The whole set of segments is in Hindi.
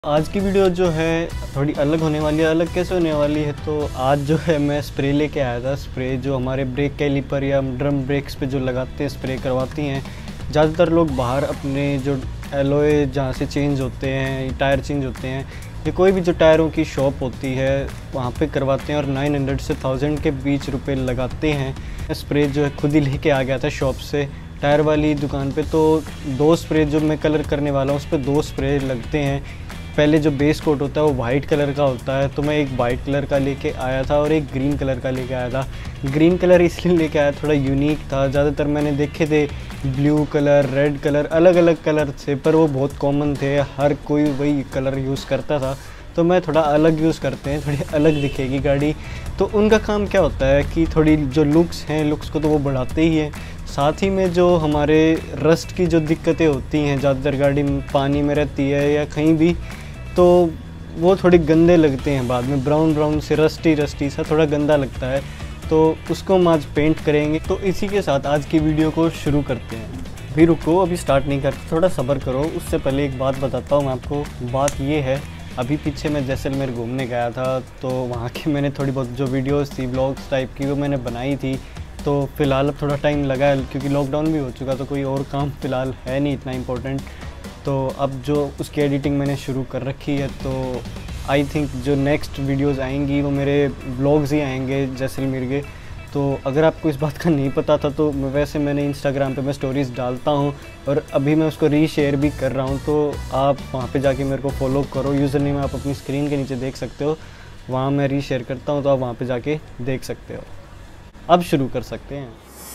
आज की वीडियो जो है थोड़ी अलग होने वाली है। अलग कैसे होने वाली है, तो आज जो है मैं स्प्रे लेके आया था। स्प्रे जो हमारे ब्रेक कैलिपर या ड्रम ब्रेक्स पे जो लगाते हैं, स्प्रे करवाती हैं। ज़्यादातर लोग बाहर अपने जो एलॉय जहाँ से चेंज होते हैं, टायर चेंज होते हैं, या कोई भी जो टायरों की शॉप होती है वहाँ पे करवाते हैं और 900 से 1000 के बीच रुपए लगाते हैं। स्प्रे जो है खुद ही लेके आ गया था शॉप से, टायर वाली दुकान पे। तो 2 स्प्रे जो मैं कलर करने वाला हूँ उस पर 2 स्प्रे लगते हैं। पहले जो बेस कोट होता है वो वाइट कलर का होता है, तो मैं एक वाइट कलर का लेके आया था और एक ग्रीन कलर का लेके आया था। ग्रीन कलर इसलिए लेके आया, थोड़ा यूनिक था। ज़्यादातर मैंने देखे थे ब्लू कलर, रेड कलर, अलग अलग कलर थे, पर वो बहुत कॉमन थे, हर कोई वही कलर यूज़ करता था। तो मैं थोड़ा अलग यूज़ करते हैं, थोड़ी अलग दिखेगी गाड़ी। तो उनका काम क्या होता है कि थोड़ी जो लुक्स हैं, लुक्स को तो वो बढ़ाते ही हैं, साथ ही में जो हमारे रस्ट की जो दिक्कतें होती हैं, ज़्यादातर गाड़ी पानी में रहती है या कहीं भी, तो वो थोड़े गंदे लगते हैं बाद में, ब्राउन ब्राउन से रस्टी सा थोड़ा गंदा लगता है। तो उसको हम आज पेंट करेंगे। तो इसी के साथ आज की वीडियो को शुरू करते हैं। अभी रुको, अभी स्टार्ट नहीं करते, थोड़ा सब्र करो। उससे पहले एक बात बताता हूँ मैं आपको। बात ये है, अभी पीछे मैं जैसलमेर घूमने गया था, तो वहाँ की मैंने थोड़ी बहुत जो वीडियोस थी व्लॉग्स टाइप की, वो मैंने बनाई थी। तो फ़िलहाल अब थोड़ा टाइम लगा है क्योंकि लॉकडाउन भी हो चुका, तो कोई और काम फ़िलहाल है नहीं इतना इम्पोर्टेंट। तो अब जो उसकी एडिटिंग मैंने शुरू कर रखी है, तो आई थिंक जो नेक्स्ट वीडियोस आएंगी वो मेरे व्लॉग्स ही आएंगे जैसलमेर के। तो अगर आपको इस बात का नहीं पता था, तो वैसे मैंने इंस्टाग्राम पे मैं स्टोरीज़ डालता हूँ और अभी मैं उसको रीशेयर भी कर रहा हूँ। तो आप वहाँ पे जाके मेरे को फॉलो करो। यूज़र नेम आप अपनी स्क्रीन के नीचे देख सकते हो, वहाँ मैं रीशेयर करता हूँ, तो आप वहाँ पर जाके देख सकते हो। अब शुरू कर सकते हैं।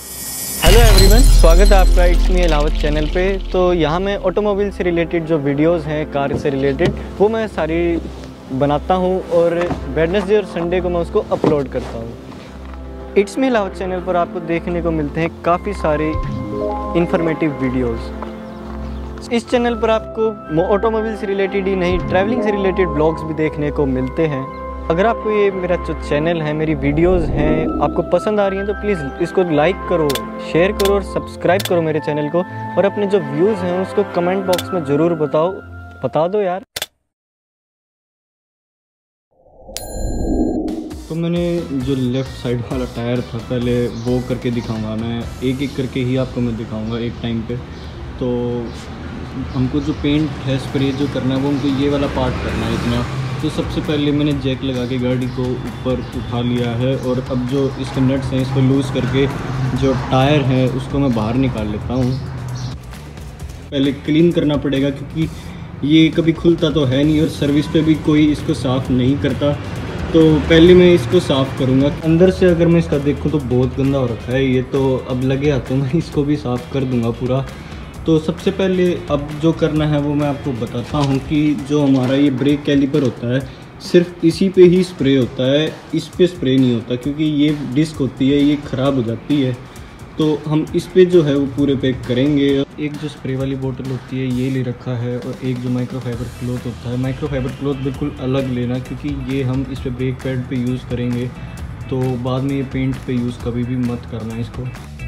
हेलो एवरीवन, स्वागत है आपका इट्स मी अलावत चैनल पे। तो यहाँ मैं ऑटोमोबाइल से रिलेटेड जो वीडियोस हैं, कार से रिलेटेड, वो मैं सारी बनाता हूँ और वेडनेसडे और संडे को मैं उसको अपलोड करता हूँ। इट्स मी अलावत चैनल पर आपको देखने को मिलते हैं काफ़ी सारे इंफॉर्मेटिव वीडियोस। इस चैनल पर आपको ऑटोमोबाइल से रिलेटेड ही नहीं, ट्रैवलिंग से रिलेटेड ब्लॉग्स भी देखने को मिलते हैं। अगर आपको ये मेरा जो चैनल है, मेरी वीडियोस हैं, आपको पसंद आ रही हैं, तो प्लीज़ इसको लाइक करो, शेयर करो और सब्सक्राइब करो मेरे चैनल को। और अपने जो व्यूज़ हैं उसको कमेंट बॉक्स में ज़रूर बता दो यार। तो मैंने जो लेफ़्ट साइड वाला टायर था, पहले वो करके दिखाऊंगा मैं, एक एक करके ही आपको मैं दिखाऊंगा एक टाइम पे। तो हमको जो पेंट है, स्प्रे जो करना है, वो हमको ये वाला पार्ट करना है इतना। तो सबसे पहले मैंने जैक लगा के गाड़ी को ऊपर उठा लिया है और अब जो इसके नट्स हैं इसको लूज़ करके जो टायर है उसको मैं बाहर निकाल लेता हूँ। पहले क्लीन करना पड़ेगा क्योंकि ये कभी खुलता तो है नहीं और सर्विस पे भी कोई इसको साफ़ नहीं करता। तो पहले मैं इसको साफ़ करूँगा। अंदर से अगर मैं इसका देखूँ तो बहुत गंदा हो रखा है ये, तो अब लगे हाथों मैं इसको भी साफ़ कर दूँगा पूरा। तो सबसे पहले अब जो करना है वो मैं आपको बताता हूँ कि जो हमारा ये ब्रेक कैलिपर होता है, सिर्फ इसी पे ही स्प्रे होता है, इस पे स्प्रे नहीं होता क्योंकि ये डिस्क होती है, ये ख़राब हो जाती है। तो हम इस पे जो है वो पूरे पैक करेंगे। एक जो स्प्रे वाली बोतल होती है ये ले रखा है और एक जो माइक्रोफाइबर क्लॉथ होता है, माइक्रोफाइबर क्लॉथ बिल्कुल अलग लेना क्योंकि ये हम इस पे ब्रेक पैड पे यूज़ करेंगे। तो बाद में ये पेंट पे यूज़ कभी भी मत करना इसको।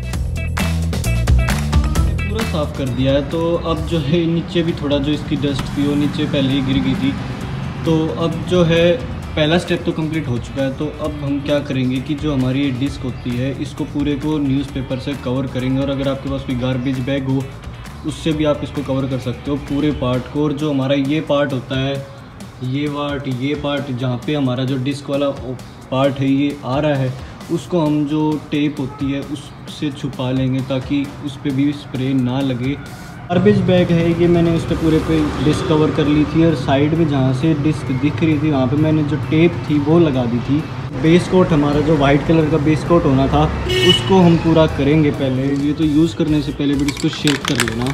पूरा साफ़ कर दिया है। तो अब जो है नीचे भी थोड़ा जो इसकी डस्ट थी वो नीचे पहले ही गिर गई थी। तो अब जो है पहला स्टेप तो कंप्लीट हो चुका है। तो अब हम क्या करेंगे कि जो हमारी ये डिस्क होती है इसको पूरे को न्यूज़पेपर से कवर करेंगे, और अगर आपके पास कोई गार्बेज बैग हो उससे भी आप इसको कवर कर सकते हो पूरे पार्ट को। और जो हमारा ये पार्ट होता है, ये पार्ट जहाँ पे हमारा जो डिस्क वाला पार्ट है ये आ रहा है, उसको हम जो टेप होती है उससे छुपा लेंगे ताकि उस पर भी स्प्रे ना लगे। गार्बेज बैग है ये, मैंने उस पर पूरे पे डिस्क कवर कर ली थी और साइड में जहाँ से डिस्क दिख रही थी वहाँ पे मैंने जो टेप थी वो लगा दी थी। बेस कोट हमारा जो वाइट कलर का बेस कोट होना था उसको हम पूरा करेंगे पहले। ये तो यूज़ करने से पहले भी इसको शेक कर लेना।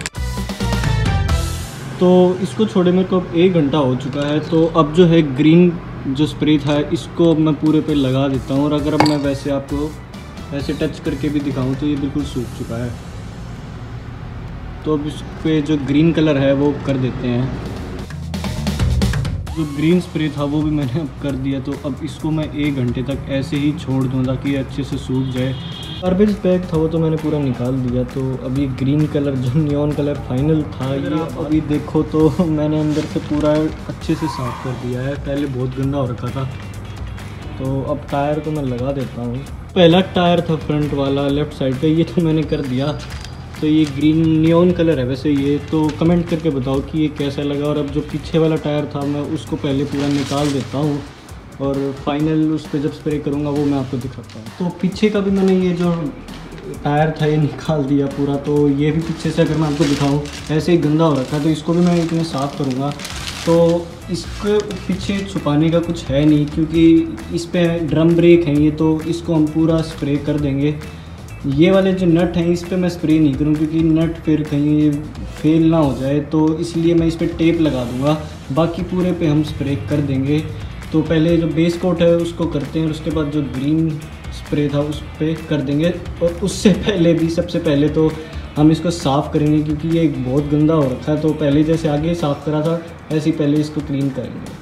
तो इसको छोड़े मेरे को अब 1 घंटा हो चुका है। तो अब जो है ग्रीन जो स्प्रे था इसको अब मैं पूरे पे लगा देता हूँ, और अगर अब मैं वैसे आपको ऐसे टच करके भी दिखाऊँ तो ये बिल्कुल सूख चुका है। तो अब इस पे जो ग्रीन कलर है वो कर देते हैं। जो ग्रीन स्प्रे था वो भी मैंने अब कर दिया। तो अब इसको मैं 1 घंटे तक ऐसे ही छोड़ दूँ ताकि ये अच्छे से सूख जाए। गार्बेज बैग था वो तो मैंने पूरा निकाल दिया। तो अभी ग्रीन कलर जो नियॉन कलर फाइनल था ये अभी देखो तो मैंने अंदर से पूरा अच्छे से साफ़ कर दिया है। पहले बहुत गंदा हो रखा था। तो अब टायर तो मैं लगा देता हूँ। पहला टायर था फ्रंट वाला लेफ़्ट साइड का, ये तो मैंने कर दिया। तो ये ग्रीन नियॉन कलर है वैसे ये, तो कमेंट करके बताओ कि ये कैसा लगा। और अब जो पीछे वाला टायर था मैं उसको पहले पूरा निकाल देता हूँ और फाइनल उस पर जब स्प्रे करूँगा वो मैं आपको दिखाता हूँ। तो पीछे का भी मैंने ये जो टायर था ये निकाल दिया पूरा। तो ये भी पीछे से अगर मैं आपको दिखाऊँ ऐसे ही गंदा हो रखा है, तो इसको भी मैं इतने साफ़ करूँगा। तो इसके पीछे छुपाने का कुछ है नहीं क्योंकि इस पर ड्रम ब्रेक है ये, तो इसको हम पूरा स्प्रे कर देंगे। ये वाले जो नट हैं इस पर मैं स्प्रे नहीं करूँ क्योंकि नट फिर कहीं ये फेल ना हो जाए, तो इसलिए मैं इस पर टेप लगा दूँगा। बाकी पूरे पे हम स्प्रे कर देंगे। तो पहले जो बेस कोट है उसको करते हैं और उसके बाद जो ग्रीन स्प्रे था उस पर कर देंगे। और उससे पहले भी सबसे पहले तो हम इसको साफ़ करेंगे क्योंकि ये बहुत गंदा हो रखा है। तो पहले जैसे आगे साफ़ करा था ऐसे ही पहले इसको क्लीन करेंगे।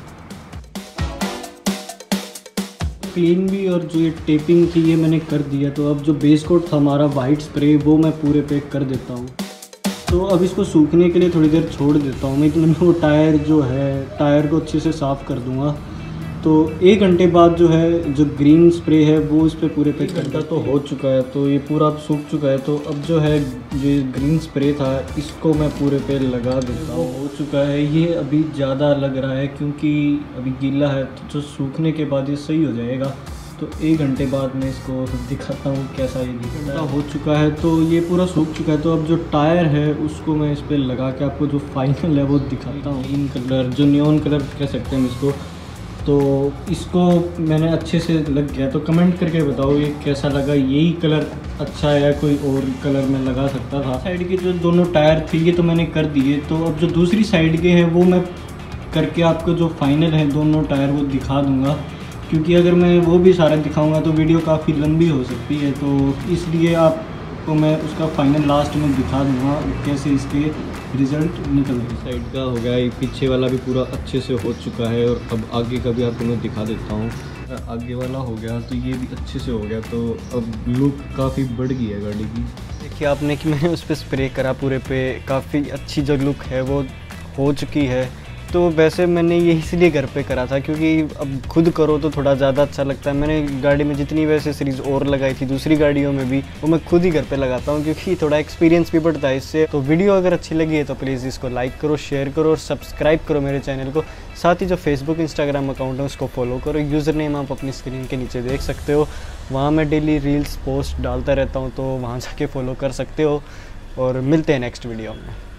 क्लीन भी और जो ये टेपिंग थी ये मैंने कर दिया। तो अब जो बेस कोट था हमारा वाइट स्प्रे वो मैं पूरे पे कर देता हूँ। तो अब इसको सूखने के लिए थोड़ी देर छोड़ देता हूँ मैं। इतने में वो टायर जो है टायर को अच्छे से साफ़ कर दूँगा। तो 1 घंटे बाद जो है जो ग्रीन स्प्रे है वो इस पर पूरे पे घंटा तो हो चुका है। तो ये पूरा अब सूख चुका है। तो अब जो है जो ग्रीन स्प्रे था इसको मैं पूरे पे लगा देता हूँ। हो चुका है ये, अभी ज़्यादा लग रहा है क्योंकि अभी गीला है। तो जो सूखने के बाद ये सही हो जाएगा। तो 1 घंटे बाद मैं इसको दिखाता हूँ कैसा ये दिखता है। हो चुका है तो ये पूरा सूख चुका है। तो अब जो टायर है उसको मैं इस पर लगा के आपको जो फाइनल है वो दिखाता हूँ। ग्रीन कलर जो नियॉन कलर कह सकते हैं इसको, तो इसको मैंने अच्छे से लग गया। तो कमेंट करके बताओ ये कैसा लगा, यही कलर अच्छा है या कोई और कलर मैं लगा सकता था। साइड के जो दोनों टायर थे ये तो मैंने कर दिए। तो अब जो दूसरी साइड के हैं वो मैं करके आपको जो फाइनल है दोनों टायर वो दिखा दूँगा क्योंकि अगर मैं वो भी सारा दिखाऊँगा तो वीडियो काफ़ी लंबी हो सकती है। तो इसलिए आपको मैं उसका फाइनल लास्ट में दिखा दूँगा कैसे इसके रिज़ल्ट निकल गए। साइड का हो गया, ये पीछे वाला भी पूरा अच्छे से हो चुका है। और अब आगे का भी आपको मैं दिखा देता हूँ। आगे वाला हो गया तो ये भी अच्छे से हो गया। तो अब लुक काफ़ी बढ़ गई है गाड़ी की। देखिए आपने कि मैंने उस पर स्प्रे करा पूरे पे, काफ़ी अच्छी जो लुक है वो हो चुकी है। तो वैसे मैंने ये इसलिए घर पे करा था क्योंकि अब खुद करो तो थोड़ा ज़्यादा अच्छा लगता है। मैंने गाड़ी में जितनी वैसे सीरीज़ और लगाई थी दूसरी गाड़ियों में भी वो मैं खुद ही घर पे लगाता हूँ क्योंकि थोड़ा एक्सपीरियंस भी बढ़ता है इससे। तो वीडियो अगर अच्छी लगी है तो प्लीज़ इसको लाइक करो, शेयर करो और सब्सक्राइब करो मेरे चैनल को। साथ ही जो फेसबुक इंस्टाग्राम अकाउंट है उसको फॉलो करो। यूज़र नेम आप अपनी स्क्रीन के नीचे देख सकते हो, वहाँ मैं डेली रील्स पोस्ट डालता रहता हूँ, तो वहाँ जाके फॉलो कर सकते हो। और मिलते हैं नेक्स्ट वीडियो में।